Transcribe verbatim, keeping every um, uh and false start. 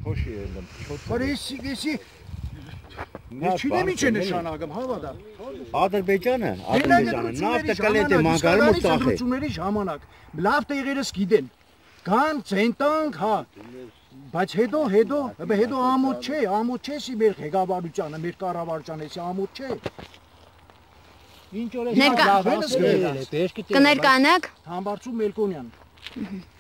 Խոշի եմ, չոտ։ Որ ես էսի Չինեմ ինչ է նշանակում, հավատա։ Ադրբեջանը, Ադրբեջանը նավթը կլետ է մանգարում ու տախ է։ Ծրությունների ժամանակ լավ տեղերս գիտեն։ Կան ցենտանք, հա։ Բայց հետո, հետո, հետո ամոթ չէ, ամոթ չէ սի մեր ղեկավարությանը, մեր կառավարությանը, էսի ամոթ չէ։ Ինչ որ է լավ է, Կներկանաք։ Համբարձու Մելքոնյան։